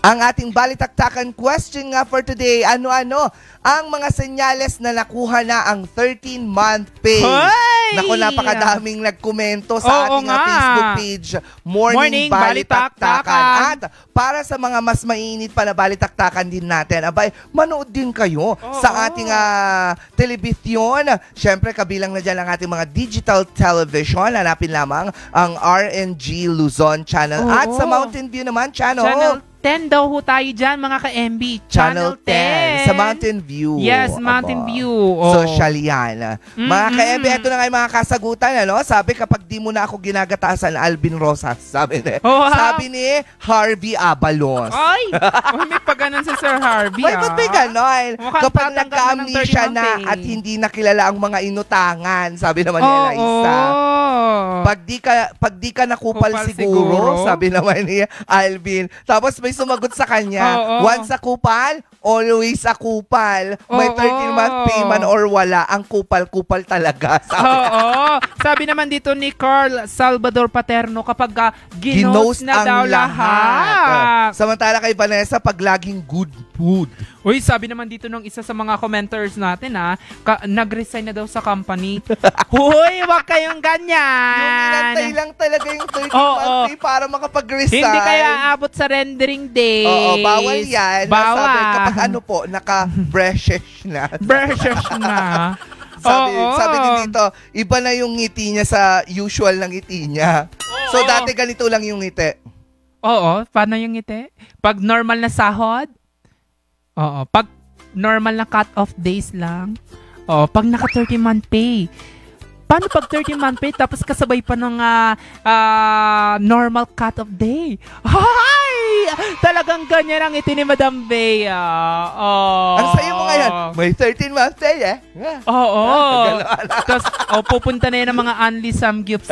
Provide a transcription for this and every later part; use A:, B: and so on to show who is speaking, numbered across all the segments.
A: Ang ating balitaktakan question nga for today, ano-ano ang mga senyales na nakuha na ang 13-month pay?
B: Hoy!
A: Naku, napakadaming nagkomento sa ating Facebook page, Morning Balitaktakan. At para sa mga mas mainit pa na balitaktakan din natin, abay, manood din kayo sa ating telebisyon. Siyempre, kabilang na dyan ang ating mga digital television. Hanapin lamang ang RNG Luzon Channel. At sa Mountain View naman, Channel
B: 10 daw ho tayo dyan, mga ka-MB.
A: Channel 10. Sa Mountain View.
B: Yes, Mountain View.
A: Social yan. Mga ka-MB, ito na nga yung mga kasagutan. Ano? Sabi, kapag di mo na ako ginagatasan, Alvin Rosas. Sabi ni Harvey Abalos.
B: Ay! May paganon si Sir Harvey.
A: Ay, ba't may ganon? Kapag nagka-amnesia na at
B: eh.
A: hindi nakilala ang mga inutangan. Sabi naman ni Eliza. Pag di ka nakupal siguro, sabi naman ni Alvin. Tapos may sumagot sa kanya, once a kupal, always a kupal. May 13-month payment or wala, ang kupal-kupal talaga.
B: Sabi naman dito ni Carl Salvador Paterno, kapag ginos na daw lahat.
A: Samantala kay Vanessa, pag laging good food.
B: Uy, sabi naman dito ng isa sa mga commenters natin, nag-resign na daw sa company. Huy, wag kayong ganyan.
A: Yung inantay lang talaga yung 13-month pay para makapag-resign.
B: Hindi kaya aabot sa rendering days.
A: Oo, bawal yan.
B: Bawal.
A: Sabi, kapag ano po, naka-brushes na.
B: Brushes na.
A: Sabi din dito, iba na yung ngiti niya sa usual na ngiti niya. So, dati ganito lang yung ngiti.
B: Oo, paano yung ngiti? Pag normal na sahod? Oo, pag normal na cut-off days lang. Oo, pag naka 13-month pay. Paano pag 13-month pay tapos kasabay pa ng normal cut-off day? Hi! Talagang ganyan ang iti ni Madam Bea.
A: Ang sayo mo ngayon, may 13-month pay
B: Oo. Tapos pupunta na yan ang mga Only Some Gifts.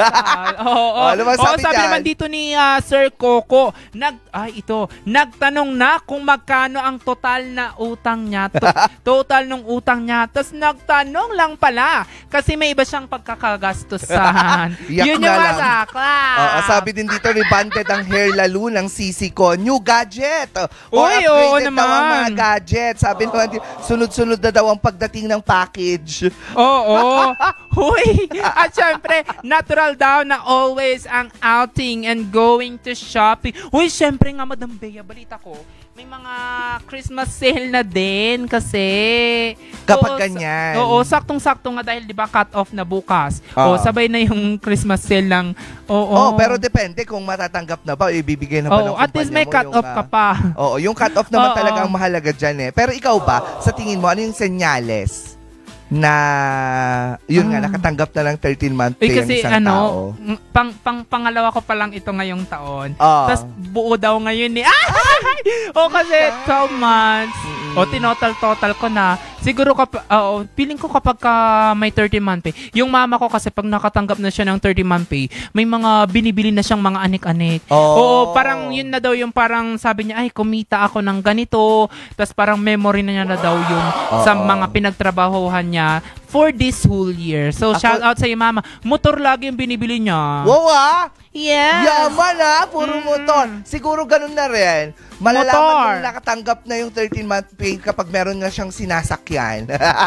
B: Sabi naman dito ni Sir Coco, nagtanong na kung magkano ang total na utang niya. Total ng utang niya. Tapos nagtanong lang pala kasi may iba siyang pagkakagastusan. Yun yung masakla.
A: Sabi din dito, rebanded ang hair lalo ng sisi ko. New gadget.
B: Uy, oo naman.
A: Daw ang mga gadget. Sabi naman, sunod-sunod na daw ang pagdating ng package.
B: Oo. Huy. At syempre, natural daw na always ang outing and going to shopping. Huy, syempre nga, Madam Bea, balita ko, may mga Christmas sale na din kasi.
A: Kapag ganyan.
B: Oo, saktong-sakto nga dahil 'di ba cut off na bukas. Sabay na yung Christmas sale lang.
A: Pero depende kung matatanggap na ba, ibibigay na ba ng kumpanya mo.
B: At least may cut off ka pa.
A: Yung cut off naman talaga ang mahalaga diyan . Pero ikaw ba, sa tingin mo ano yung senyales na yun nga nakatanggap na lang 13-month pay ang isang tao?
B: Pangalawa ko pa lang ito ngayong taon. Tapos buo daw ngayon kasi 12 months. Tinotal-total ko na. Siguro feeling ko kapag may 13-month pay. Yung mama ko kasi pag nakatanggap na siya ng 13-month pay, may mga binibili na siyang mga anik-anik. Parang yun na daw yung parang sabi niya, ay kumita ako ng ganito. Tapos parang memory na niya na daw yun sa mga pinagtrabahuhan niya for this whole year. So, shout out sa iyo, mama. Motor lagi yung binibili niya.
A: Wow,
B: yes.
A: Yaman puro motor. Siguro ganun na rin. Malalaman mong nakatanggap na yung 13-month pay kapag meron na siyang sinasakyan.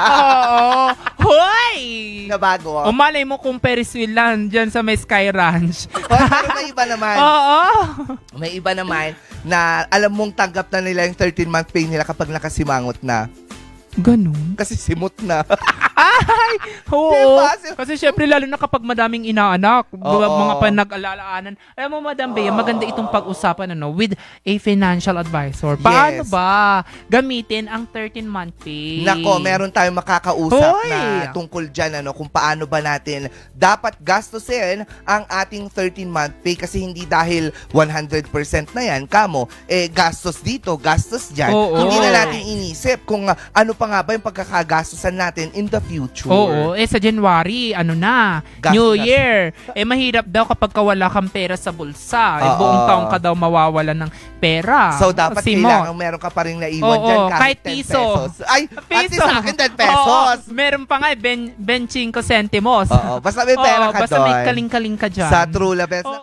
B: Hoy!
A: Na bago.
B: Malay mo kung Ferris wheel lang dyan sa may Sky Ranch.
A: Pero may iba naman. May iba naman na alam mong tanggap na nila yung 13-month pay nila kapag nakasimangot na.
B: Ganun?
A: Kasi simot na.
B: Ay! Oo. Kasi syempre lalo na kapag madaming inaanak, mga panag-alalaanan. Alam mo, Madam Bea, maganda itong pag-usapan with a financial advisor. Paano ba gamitin ang 13-month pay?
A: Nako, meron tayong makakausap na tungkol dyan, kung paano ba natin dapat gastusin ang ating 13-month pay kasi hindi dahil 100% na yan, kamo, gastos dito, gastos dyan. Hindi na natin inisip kung ano pa nga ba yung pagkakagastusan natin in the future.
B: Sa January, New Year. Mahirap daw kapag wala kang pera sa bulsa. Buong taong ka daw mawawala ng pera.
A: So, dapat kailangan meron ka pa rin naiwan dyan kahit 10 pesos. Ay, pati sa akin 10 pesos.
B: Meron pa nga, 25 centimos.
A: Basta may pera ka doon.
B: Basta may kaling-kaling ka dyan.
A: Sa True Love.